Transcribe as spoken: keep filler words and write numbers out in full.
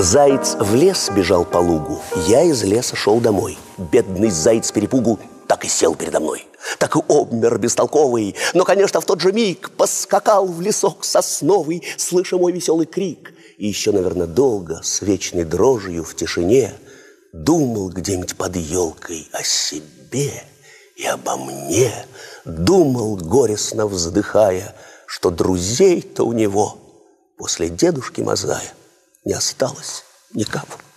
Заяц в лес бежал по лугу, я из леса шел домой. Бедный заяц перепугу так и сел передо мной, так и обмер бестолковый. Но, конечно, в тот же миг поскакал в лесок сосновый, слыша мой веселый крик. И еще, наверное, долго с вечной дрожью в тишине думал где-нибудь под елкой о себе и обо мне. Думал, горестно вздыхая, что друзей-то у него после дедушки Мазая не осталось никого.